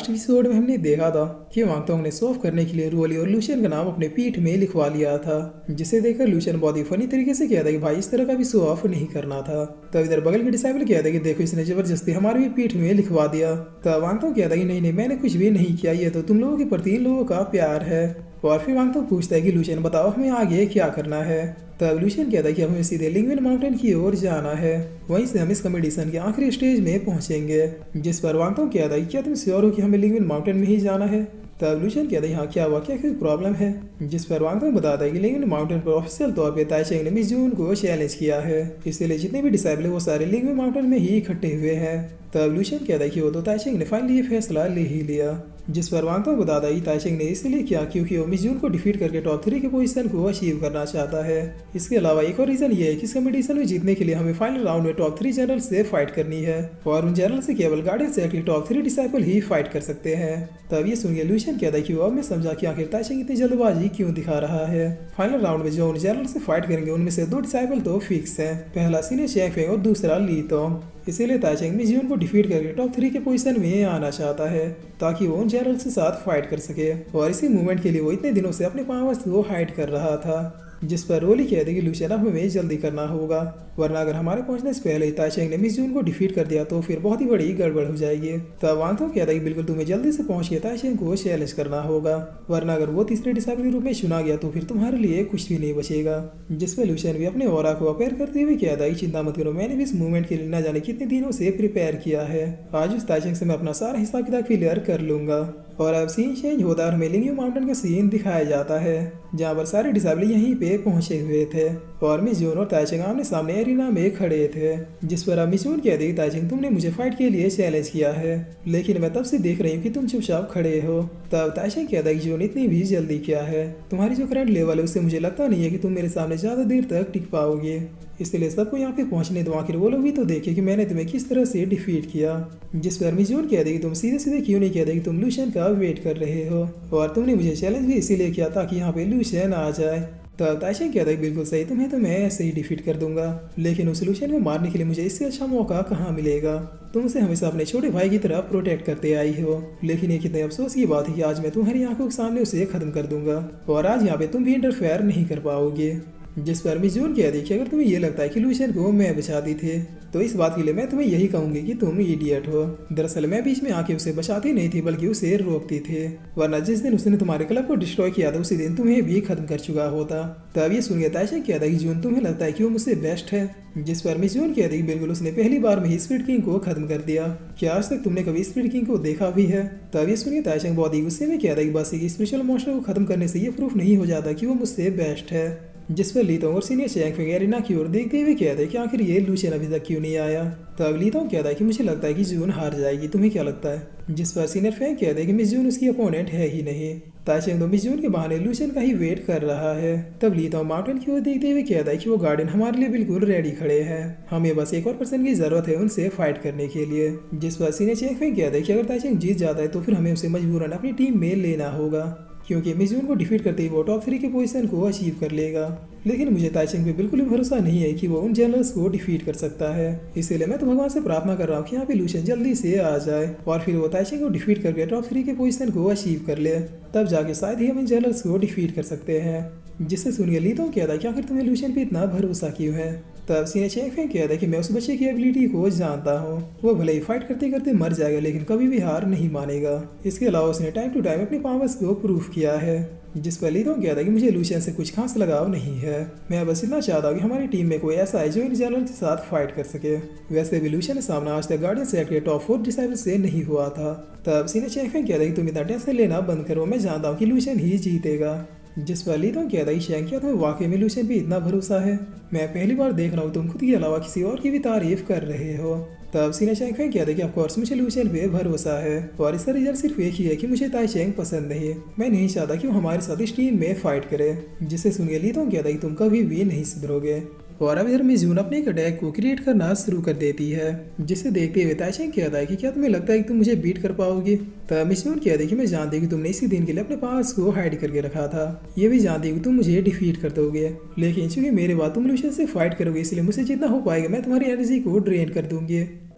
Last episode में हमने देखा था कि वांगतोंग ने सॉल्व करने के लिए रोली और लूशियन का नाम अपने पीठ में लिखवा लिया था, जिसे देखकर लूशियन बहुत ही फनी तरीके से कहता है कि भाई इस तरह का भी शो ऑफ नहीं करना था। तो इधर बगल के डिसाइबल कहता है कि देखो इसने जबरदस्ती हमारे भी पीठ में लिखवा दिया। तो वांगतोंग कहता है कि नहीं नहीं मैंने कुछ भी नहीं किया, ये तो तुम लोगों के प्रति इन लोगों का प्यार है। और फिर वांगतोंग पूछता है कि लूशियन बताओ हमें आगे क्या करना है। तब लूशियन कहता है कि हमें सीधे लिंगविन माउंटेन की ओर जाना है, वहीं से हम इस कंपटीशन के आखिरी स्टेज में पहुंचेंगे। जिस पर वांगतोंग कहता है कि क्या तुम श्योर हो कि हमें लिंगविन माउंटेन में ही जाना है। तब लूशियन कहता है हाँ क्या हुआ, क्या कोई प्रॉब्लम है। जिस पर वांगतोंग बताता है कि लिंगविन माउंटेन पर ऑफिशियल तौर पे ताइचेंग ने मिस जून को चैलेंज किया है, इसलिए जितने भी डिसाइबल है वो सारे लिंगविन माउंटेन में ही इकट्ठे हुए हैं। तब लूशियन कहता है कि वो तो ताइचेंग ने फाइनली ये फैसला ले ही लिया। जिस पर वांगतोंग बताता है कि ताइचेंग ने इसलिए किया क्योंकि वो मिस जून को डिफीट करके टॉप 3 के पोजीशन को अचीव करना चाहता है। इसके अलावा एक और रीजन ये है कि इस कंपटीशन में जीतने के लिए हमें फाइनल राउंड में टॉप 3 जनरल से फाइट करनी है, और उन जनरल से केवल गार्डियन सेट के टॉप 3 डिसाइपल ही फाइट कर सकते हैं। तब ये सुन के लूशियन कहता है कि वो अब मैं समझा कि आखिर ताइचेंग इतनी जल्दबाजी क्यों दिखा रहा है। फाइनल राउंड में जो उन जनरल से फाइट करेंगे उनमें से 2 डिसाइपल तो फिक्स है, पहला सीनियर चैंग फेंग और दूसरा ली तोंग। इसीलिए ताइचेंग मिस जून को डिफीट करके टॉप 3 के पोजीशन में आना चाहता है ताकि वो उन जनरल के साथ फाइट कर सके, और इसी मूवमेंट के लिए वो इतने दिनों से अपने पावर्स को हाइड कर रहा था। जिस पर रोली कहती कि लूशियन अब हमें जल्दी करना होगा, वरना अगर हमारे पहुंचने से पहले ही ताइचेंग ने मिस जून को डिफीट कर दिया तो फिर बहुत ही बड़ी गड़बड़ हो जाएगी। तब वांगतोंग कहता है कि बिल्कुल तुम्हें जल्दी से पहुंच के ताइचेंग को चैलेंज करना होगा, वरना अगर वो तीसरे डिसाइपल के रूप में चुना गया तो फिर तुम्हारे लिए कुछ भी नहीं बचेगा। जिस पर लूशियन भी अपने ऑरा को अपेयर करते हुए कहता है चिंता मत करो, मैंने भी इस मूवमेंट के लिए न जाने कितने दिनों से प्रिपेयर किया है, आज उस ताइचेंग से मैं अपना सारा हिसाब किताब क्लियर कर लूंगा। और अब सीन चेंज होता है, हमें लिंगविन माउंटेन का सीन दिखाया जाता है जहाँ पर सारे डिसाइबल यहीं पे पहुंचे हुए थे, और मिस जून और ताइचेंग आमने सामने एरिना में खड़े थे। जिस पर अब मिस जून कहती है ताइचेंग तुमने मुझे फाइट के लिए चैलेंज किया है, लेकिन मैं तब से देख रही हूँ कि तुम चुपचाप खड़े हो। तब ताइचेंग कहता है कि जून इतनी भी जल्दी क्या है, तुम्हारी जो करंट लेवल है उससे मुझे लगता नहीं है कि तुम मेरे सामने ज़्यादा देर तक टिक पाओगे, इसलिए सबको यहाँ पे पहुँचने दो, आखिर वो लोग भी तो देखे कि मैंने तुम्हें किस तरह से डिफीट किया। जिस पर मिस जून कहती कि तुम सीधे सीधे क्यों नहीं कहते कि तुम लूशियन का वेट कर रहे हो, और तुमने मुझे चैलेंज भी इसीलिए किया ताकि यहाँ पे लूशियन आ जाए। तब ताइचेंग कहता है बिल्कुल सही, तुम्हें तो मैं ऐसे ही डिफीट कर दूंगा, लेकिन उस लूशियन को मारने के लिए मुझे इससे अच्छा मौका कहाँ मिलेगा। तुम उसे हमेशा अपने छोटे भाई की तरह प्रोटेक्ट करते आई हो, लेकिन ये कितने अफसोस की बात है कि आज मैं तुम्हारी आंखों के सामने उसे खत्म कर दूंगा, और आज यहाँ पे तुम भी इंटरफेयर नहीं कर पाओगे। जिस पर मिस जून कहती कि अगर तुम्हें ये लगता है कि लूशियन को मैं बचाती थी तो इस बात के लिए मैं तुम्हें यही कहूंगी कि तुम इडियट हो। दरअसल मैं बीच में आके उसे बचाती नहीं थी बल्कि उसे रोकती थी, वरना जिस दिन उसने तुम्हारे क्लब को डिस्ट्रॉय किया था उसी दिन तुम्हें भी खत्म कर चुका होता। तब ये सुन के ताइचेंग कहता है कि जून तुम्हें लगता है कि वो मुझसे बेस्ट है। जिस पर मिस जून कहती बिल्कुल उसने पहली बार में ही स्पीड किंग को खत्म कर दिया, क्या आज तक तुमने कभी स्पीड किंग को देखा भी है। तब ये सुनिए ताइचेंग बहुत ही गुस्से में कहता है कि बस एक स्पिरिचुअल मॉन्स्टर को खत्म करने से ये प्रूफ नहीं हो जाता कि वो मुझसे बेस्ट है। जिस पर ली तोंग और सीनियर चैंग फेंग एरिना की ओर देखते हुए कहते हैं कि आखिर ये लूशियन अभी तक क्यों नहीं आया। तब ली तोंग कहता है कि मुझे लगता है कि जून हार जाएगी, तुम्हें क्या लगता है। जिस पर सीनियर फेंग कहते हैं कि मिस जून उसकी अपोनेंट है ही नहीं। ताइचेंग तो मिस जून के बहाने लूशियन का ही वेट कर रहा है। तब ली तोंग माउंटेन की ओर देखते हुए कहता है कि वो गार्डन हमारे लिए बिल्कुल रेडी खड़े हैं, हमें बस एक और पर्सन की जरूरत है उनसे फाइट करने के लिए। जिस पर सीनियर चैंग फेंग कहता है कि अगर ताइचेंग जीत जाता है तो फिर हमें उसे मजबूरन अपनी टीम में लेना होगा, क्योंकि मिस जून को डिफीट करते ही वो टॉप 3 के पोजीशन को अचीव कर लेगा। लेकिन मुझे ताइचेंग पे बिल्कुल भी भरोसा नहीं है कि वो उन जनरल्स को डिफीट कर सकता है, इसीलिए मैं तो भगवान से प्रार्थना कर रहा हूँ कि यहाँ पे लूशियन जल्दी से आ जाए और फिर वो ताइचेंग को डिफीट करके टॉप 3 के पोजीशन को अचीव कर ले, तब जाके शायद ही हम इन जनरल्स को डिफीट कर सकते हैं। जिससे सुन के ली तो कहता है कि आखिर तुम्हें लूशियन पे इतना भरोसा क्यों है। तब सीनियर चैंग फेंग कहता है कि मैं उस बच्चे की एबिलिटी को जानता हूँ, वो भले ही फाइट करते करते मर जाएगा लेकिन कभी भी हार नहीं मानेगा। इसके अलावा उसने टाइम टू टाइम अपनी पावर्स को प्रूफ किया है। जिस पर ली तो कहता है कि मुझे लूशियन से कुछ खास लगाव नहीं है, मैं बस इतना चाहता हूँ कि हमारी टीम में कोई ऐसा है जो इन जनरल के साथ फाइट कर सके। वैसे भी लूशियन का सामना आज तक गार्डियन सेट के टॉप 4 डिसाइबल से नहीं हुआ था। तब सीनियर चैंग फेंग कहता है कि तुम इतना टेंशन लेना बंद करो, मैं जानता हूँ कि लूशियन ही जीतेगा। जिस पर ली तो कहता है चैंग क्या तुम्हें वाकई में लूशियन पे इतना भरोसा है, मैं पहली बार देख रहा हूँ तुम खुद के अलावा किसी और की भी तारीफ कर रहे हो। तब सीनियर चैंग फेंग कहते कि ऑफकोर्स मुझे लूशियन पे भरोसा है, और इसका रिजल्ट सिर्फ एक ही है कि मुझे ताइचेंग पसंद नहीं है, मैं नहीं चाहता कि वो हमारे साथ इस टीम में फाइट करे। जिससे सुन के ली तो कहता है कि तुम कभी भी नहीं सुधरोगे। और अब इधर मिस जून अपने एक अटैक को क्रिएट करना शुरू कर देती है, जिसे देखते हुए ताइचेंग कहता है कि क्या तुम्हें लगता है कि तुम मुझे बीट कर पाओगे। तब मिस जून कहती है कि मैं जानती हूँ कि तुमने इसी दिन के लिए अपने पास को हाइड करके रखा था, ये भी जानती हूँ कि तुम मुझे डिफीट कर दोगे, लेकिन चूंकि मेरे बाद तुम लूशियन से फाइट करोगे इसलिए मुझसे जितना हो पाएगा मैं तुम्हारी एनर्जी को ड्रेन कर दूंगी।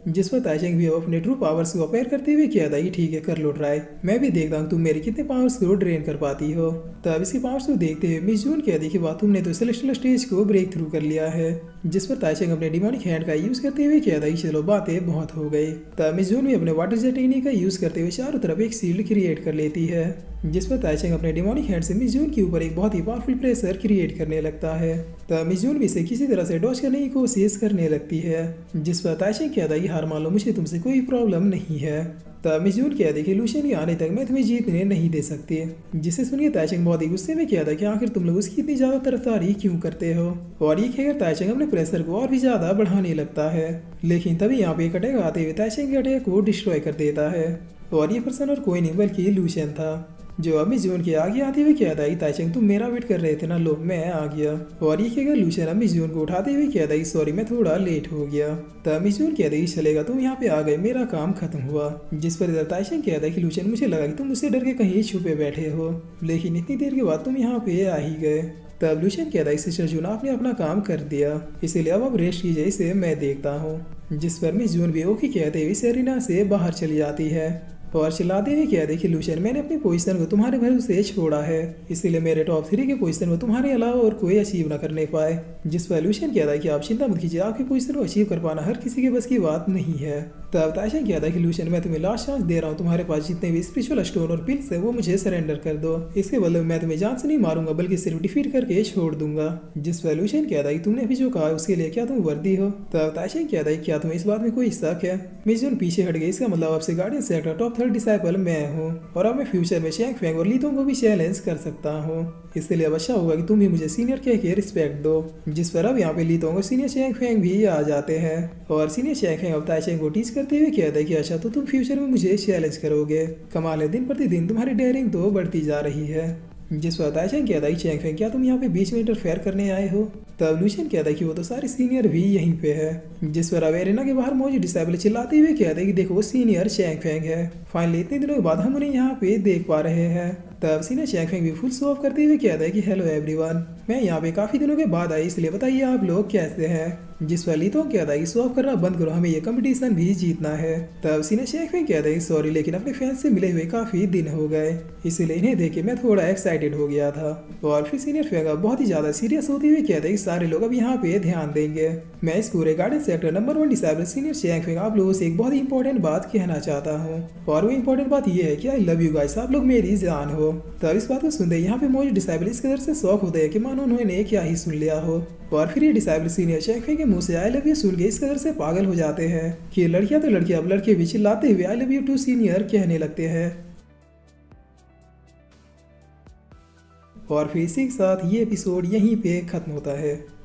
जिस पर ताइचेंग भी अपने ट्रू पावर्स को अपेयर करते हुए कहता है कि ठीक है कर लो ट्राई, मैं भी देखता हूँ तुम मेरे कितने पावर्स को ड्रेन कर पाती हो। तब इसके पावर्स को देखते हुए मिस जून कहती कि वाह तुमने तो सेलेस्टियल स्टेज को ब्रेक थ्रू कर लिया है। जिस पर ताइचेंग अपने डिमोनिक हैंड का यूज करते हुए कहता है कि चलो बातें बहुत हो गई। तब मिस जून भी अपने वाटर जेट टेक्निक का यूज करते हुए चारों तरफ एक शील्ड क्रिएट कर लेती है, जिस पर ताइचेंग अपने डिमोनिक हैंड से मिस जून के ऊपर एक बहुत ही पावरफुल प्रेशर क्रिएट करने लगता है। तब मिस जून भी इसे किसी तरह से डॉज करने की कोशिश करने लगती है, जिस पर ताइचेंग कहता है कि हार मान लो, मुझे तुमसे कोई प्रॉब्लम नहीं है। तब मिस जून कहती कि लूशियन के आने तक मैं तुम्हें जीतने नहीं दे सकती, जिसे सुनिए ताइचेंग बहुत ही गुस्से में कहता कि आखिर तुम लोग उसकी इतनी ज्यादा तरफदारी क्यों करते हो। और ये कहकर ताइचेंग अपने प्रेशर को और भी ज्यादा बढ़ाने लगता है, लेकिन तभी यहाँ पे एक अटैक आते हुए ताइचेंग के अटैक को डिस्ट्रॉय कर देता है। और ये पर्सन और कोई नहीं बल्कि लूशियन था, जो अब मिस जून के आगे आते हुए कहता है ताइचेंग तुम मेरा वेट कर रहे थे ना, लो मैं आ गया। और ये कहकर लूशियन अब मिस जून को उठाते हुए कहता है सॉरी मैं थोड़ा लेट हो गया। तब मिस जून कहता है चलेगा तुम यहाँ पे आ गए, मेरा काम खत्म हुआ। जिस पर इधर ताइचेंग कहता है कि लूशियन मुझे लगा कि तुम मुझसे डर के कहीं छुपे बैठे हो, लेकिन इतनी देर के बाद तुम यहाँ पे आ ही गए। तब लूशियन कहता है सिस्टर जून आपने अपना काम कर दिया, इसीलिए अब आप रेस्ट कीजिए, इसे मैं देखता हूँ। जिस पर मिस जून भी ओके कहते हुए सेरेना से बाहर चली जाती है और चिल्लाते हुए कहते कि लूशियन मैंने अपनी पोजीशन को तुम्हारे भरोसे छोड़ा है, इसीलिए मेरे टॉप 3 के पोजीशन को तुम्हारे अलावा और कोई अचीव न करने पाए। जिस पर लूशियन कहता है कि आप चिंता मत कीजिए, आपकी पोजीशन को अचीव कर पाना हर किसी के बस की बात नहीं है। तब ताइचेंग कहता है कि लूशियन मैं तुम्हें लास्ट चांस दे रहा हूँ, तुम्हारे पास जितने भी स्पिरिचुअल स्टोन और पिल्स है वो मुझे सरेंडर कर दो, इसके बदले मैं तुम्हें जान से नहीं मारूंगा बल्कि सिर्फ डिफीट करके छोड़ दूंगा। जिस पर लूशियन कहता है कि तुमने अभी जो कहा उसके लिए क्या तुम वर्दी हो। तब ताइचेंग कहता है क्या तुम्हें इस बात में कोई शक है। मिस जून पीछे हट गई, इसका मतलब आपसे गार्डियन सेक्टर टॉप 3 डिसाइपल मैं हूँ और अब मैं फ्यूचर में चैंग फेंग और लीतों को भी चैलेंज कर सकता हूँ, इसलिए अब अच्छा होगा कि तुम भी मुझे सीनियर कह के रिस्पेक्ट दो। जिस पर अब यहाँ पे लीतों को सीनियर चैंग फेंग भी आ जाते हैं और सीनियर चैंग फेंग अब ताइचेंग को टीच करते हुए कहते हैं कि अच्छा तो तुम फ्यूचर में मुझे चैलेंज करोगे, कमाल है दिन प्रतिदिन तुम्हारी डेयरिंग तो बढ़ती जा रही है। जिस पर ताइचेंग कहता है चैंग फेंग क्या तुम यहाँ पे बीच में इंटरफेयर करने आए हो। तब लूशियन कहता है कि वो तो सारे सीनियर भी यहीं पे है। जिस पर अवेरेना के बाहर मौजूद डिसाइबल चिल्लाते हुए कहते हैं कि देखो वो सीनियर चैंग फेंग है, फाइनली इतने दिनों के बाद हम उन्हें यहाँ पे देख पा रहे हैं। तब सीनियर चैंग फेंग भी फुल शो ऑफ करते हुए कहता है कि हेलो एवरीवन, मैं यहाँ पे काफी दिनों के बाद आई, इसलिए बताइए आप लोग कैसे हैं। जिस पर लीतोंग कहता है कि शो ऑफ करना बंद करो, हमें ये कंपटीशन भी जीतना है। तब सीनियर चैंग फेंग कहता है सॉरी लेकिन अपने फैंस से मिले हुए काफी दिन हो गए, इसीलिए इन्हें देख के मैं थोड़ा एक्साइटेड हो गया था। और फिर सीनियर फेंग बहुत ही ज्यादा सीरियस होते हुए कहते हैं कि सारे लोग अब यहाँ पे ध्यान देंगे, मैं इस पूरे garden sector number 1 disciple senior Chang Feng आप लोगों से एक बहुत ही इंपॉर्टेंट बात कहना चाहता हूँ, और वो इंपॉर्टेंट बात ये है कि आई लव यू गाइस, आप लोग मेरी जान हो। तब इस बात को सुनते यहाँ पे मौजूद डिसाइबल इस कदर से शौक होते हैं कि मानो उन्होंने क्या ही सुन लिया हो। और फिर ये डिसाइबल सीनियर चैंग फेंग के मुंह से आई लव यू सुन के इस कदर से पागल हो जाते हैं कि लड़कियां तो लड़कियां अब लड़के भी चिल्लाते हुए I love you too senior कहने लगते हैं। और फिर इसी के साथ ये एपिसोड यहीं पे खत्म होता है।